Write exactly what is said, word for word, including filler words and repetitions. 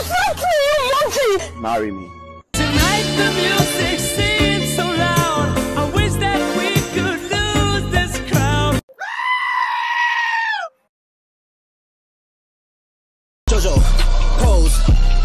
Marry me. Tonight the music seems so loud. I wish that we could lose this crowd. Jojo, pose.